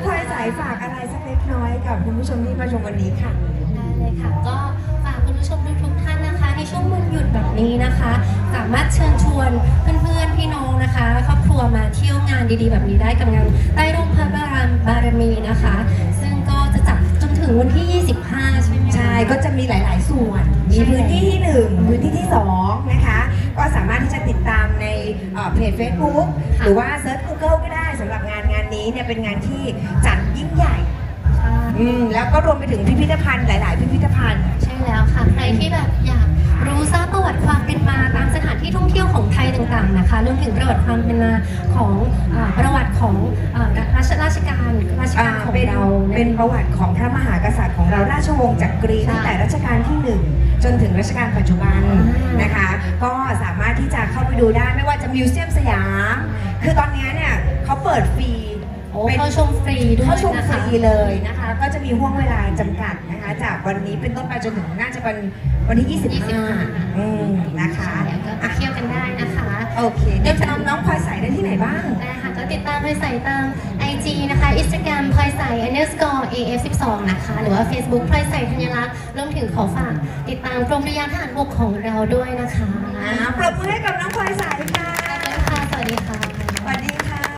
พลอยสายฝากอะไรสักเล็กน้อยกับคุณผู้ชมที่มาชมวันนี้ค่ะได้เลยค่ะก็ฝากคุณผู้ชมทุกท่านนะคะในช่วงวันหยุดแบบนี้นะคะสามารถเชิญชวนเพื่อนๆพี่น้องนะคะครอบครัวมาเที่ยวงานดีๆแบบนี้ได้กับงานใต้ร่มพระบารมีนะคะซึ่งก็จะจัดจนถึงวันที่ 25 ใช่ไหมใช่ก็จะมีหลายๆส่วนมีพื้นที่ที่1พื้นที่ที่2นะคะก็สามารถที่จะติดตามในเพจ Facebook หรือว่าเซิร์ช Google ก็ได้สำหรับงานนี้เนี่ยเป็นงานที่จัดยิ่งใหญ่แล้วก็รวมไปถึงพิพิธภัณฑ์หลายๆพิพิธภัณฑ์ใช่แล้วค่ะใครที่แบบอยากรู้ทราบประวัติความเป็นมาตามสถานที่ท่องเที่ยวของไทยต่างๆนะคะรวมถึงประวัติความเป็นมาของประวัติของราชการของเราเป็นประวัติของพระมหากษัตริย์ของเราราชวงศ์จักรีตั้งแต่รัชกาลที่1จนถึงรัชกาลปัจจุบันนะคะก็สามารถที่จะเข้าไปดูได้ไม่ว่าจะมิวเซียมสยามคือตอนนี้เนี่ยเขาเปิดฟรีเข้าชมฟรีด้วยเข้าชมฟรีเลยนะคะก็จะมีห่วงเวลาจำกัดนะคะจากวันนี้เป็นต้นไปจนถึงน่าจะเป็นวันที่ 25นะคะก็เที่ยวกันได้นะคะโอเคติดตามน้องพลอยใสได้ที่ไหนบ้างได้ค่ะก็ติดตามพลอยใสตาม IG นะคะ Instagram พลอยใส _AF12 นะคะหรือว่า Facebook พลอยใสธัญลักษณ์รวมถึงขอฝากติดตามกรมดุริยางค์ทหารบกของเราด้วยนะคะปรบมือให้กับน้องพลอยใสค่ะสวัสดีค่ะสวัสดี